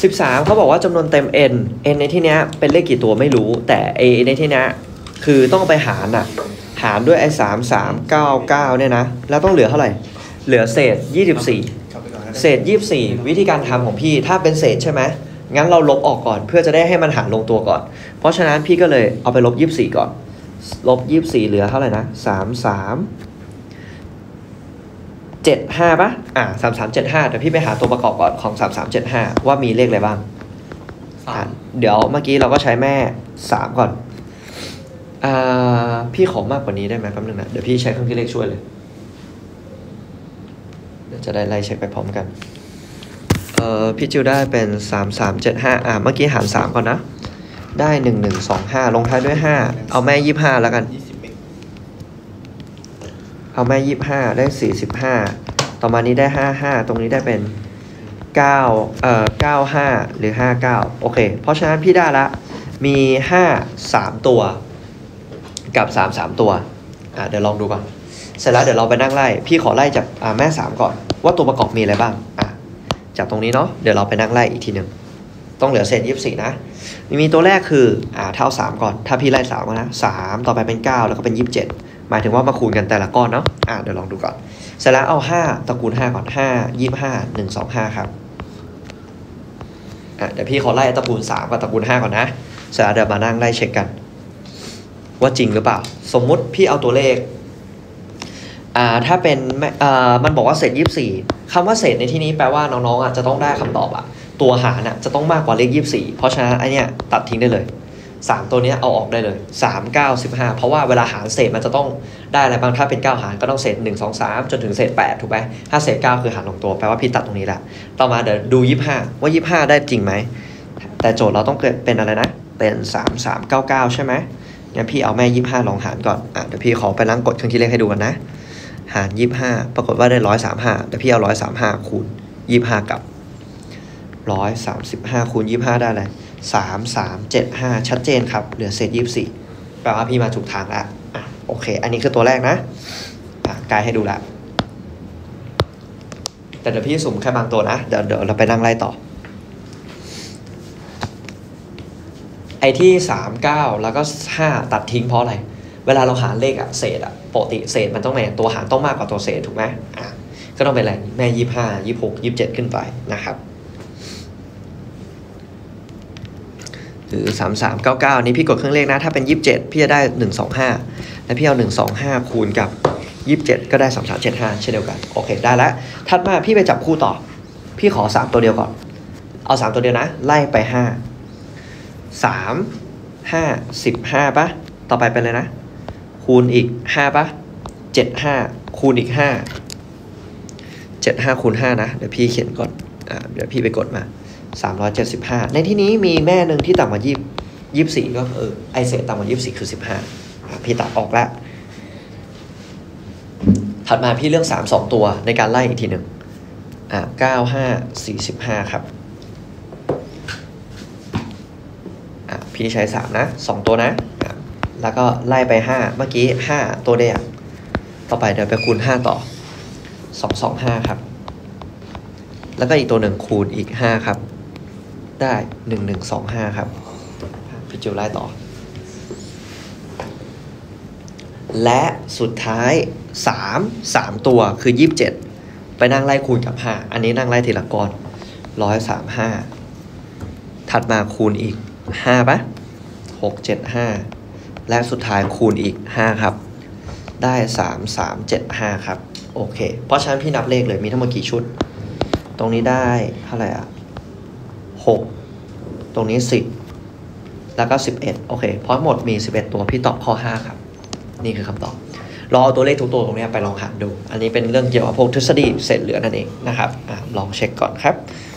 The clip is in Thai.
13เขาบอกว่าจำนวนเต็ม n ในที่นี้เป็นเลขกี่ตัวไม่รู้แต่ a ในที่นี้คือต้องไปหารหารด้วยไอ้3399เนี่ยนะแล้วต้องเหลือเท่าไหร่เหลือเศษ24เศษ24วิธีการทำของพี่ถ้าเป็นเศษใช่ไหมงั้นเราลบออกก่อนเพื่อจะได้ให้มันหารลงตัวก่อนเพราะฉะนั้นพี่ก็เลยเอาไปลบ24ก่อนลบ24เหลือเท่าไหร่นะ3375ป่ะ3375แต่พี่ไปหาตัวประกอบก่อนของ3375ว่ามีเลขอะไรบ้างเดี๋ยวเมื่อกี้เราก็ใช้แม่3ก่อนพี่ขอมากกว่านี้ได้ไหมแป๊บนึงนะเดี๋ยวพี่ใช้เครื่องคิดเลขช่วยเลยเดี๋ยวจะได้ไล่เช็คไปพร้อมกันพี่จิวได้เป็น3375เมื่อกี้หาร3ก่อนนะได้1125ลงท้ายด้วย5เอาแม่25แล้วกันเอาแม่25ได้45ต่อมานี้ได้55ตรงนี้ได้เป็น95หรือ59โอเคเพราะฉะนั้นพี่ได้ละมี5 3ตัวกับ3ตัวเดี๋ยวลองดูก่อนเสร็จแล้วเดี๋ยวเราไปนั่งไล่พี่ขอไล่จากแม่3ก่อนว่าตัวประกอบมีอะไรบ้างจากตรงนี้เนาะเดี๋ยวเราไปนั่งไล่อีกทีหนึ่งต้องเหลือเศษ24นะมีตัวแรกคือเท่า3ก่อนถ้าพี่ไล่3นะ3ต่อไปเป็น9แล้วก็เป็น27หมายถึงว่ามาคูณกันแต่ละก้อนเนาะเดี๋ยวลองดูก่อนเสร็จแล้วเอา5ตระกูล5ก่อน5 25 125ครับเดี๋ยวพี่ขอไล่ตระกูล3กับตระกูล5ก่อนนะเสร็จแล้วเดี๋ยวมานั่งไล่เช็คกันว่าจริงหรือเปล่าสมมุติพี่เอาตัวเลขถ้าเป็นมันบอกว่าเศษ24คำว่าเศษในที่นี้แปลว่าน้องๆจะต้องได้คำตอบตัวหารจะต้องมากกว่าเลข24เพราะฉะนั้นไอเนี้ยตัดทิ้งได้เลย3ตัวนี้เอาออกได้เลย3 9 15เพราะว่าเวลาหารเศษมันจะต้องได้อะไรบ้างถ้าเป็น9หารก็ต้องเศษ1 2 3จนถึงเศษ8ถูกไหมถ้าเศษ9คือหารลงตัวแปลว่าพี่ตัดตรงนี้แหละต่อมาเดี๋ยวดู25ว่า25ได้จริงไหมแต่โจทย์เราต้องเกิดเป็นอะไรนะเป็น3399ใช่ไหมงั้นพี่เอาแม่25ลองหารก่อนเดี๋ยวพี่ขอไปล้างกดเครื่องคิดเลขให้ดูกันนะหาร25ปรากฏว่าได้135แต่พี่เอา135คูณ25กับ135คูณ25ได้เลย3375ชัดเจนครับเหลือเศษ24แปลว่าพี่มาถูกทางแล้วโอเคอันนี้คือตัวแรกนะกายให้ดูละแต่เดี๋ยวพี่สุ่มแค่บางตัวนะเดี๋ยวเราไปนั่งไล่ต่อไอ้ที่39แล้วก็5ตัดทิ้งเพราะอะไรเวลาเราหารเลขเศษปกติเศษมันต้องตัวหารต้องมากกว่าตัวเศษถูกไหมก็ต้องเป็นอะไรแม่25 26 27ขึ้นไปนะครับหรือ3399นี้พี่กดเครื่องเลขนะถ้าเป็น27พี่จะได้125แล้วพี่เอา125คูณกับ27ก็ได้3375เช่นเดียวกันโอเคได้แล้วถัดมาพี่ไปจับคู่ต่อพี่ขอ3ตัวเดียวก่อนเอา3ตัวเดียวนะไล่ไป5 3 5 15ป่ะต่อไปเป็นเลยนะคูณอีก5ป่ะ75คูณอีก5 75คูณ5นะเดี๋ยวพี่เขียนก่อนเดี๋ยวพี่ไปกดมา375ในที่นี้มีแม่หนึ่งที่ต่ำกว่า24ก็ไอเศษต่ำกว่า24คือ15พี่ตัดออกแล้วถัดมาพี่เลือก3 2ตัวในการไล่อีกทีหนึ่ง95 45ครับพี่ใช้3นะ2ตัวนะแล้วก็ไล่ไป5เมื่อกี้5ตัวเดียวต่อไปเดี๋ยวไปคูณ5ต่อ225ครับแล้วก็อีกตัวหนึ่งคูณอีก5ครับได้1125ครับพี่จิวไล่ต่อและสุดท้าย3ตัวคือ27ไปนั่งไล่คูณกับ5อันนี้นั่งไล่ทีละก้อน135ถัดมาคูณอีก5ป่ะ675และสุดท้ายคูณอีก5ครับได้3375ครับโอเคเพราะฉะนั้นพี่นับเลขเลยมีทั้งหมดกี่ชุดตรงนี้ได้เท่าไหร่6ตรงนี้10แล้วก็11โอเคเพราะหมดมี11ตัวพี่ตอบข้อ5ครับนี่คือคำตอบลองเอาตัวเลขทุกตัวตรงนี้ไปลองหารดูอันนี้เป็นเรื่องเกี่ยวกับพวกทฤษฎีเศษเหลือนั่นเองนะครับลองเช็คก่อนครับ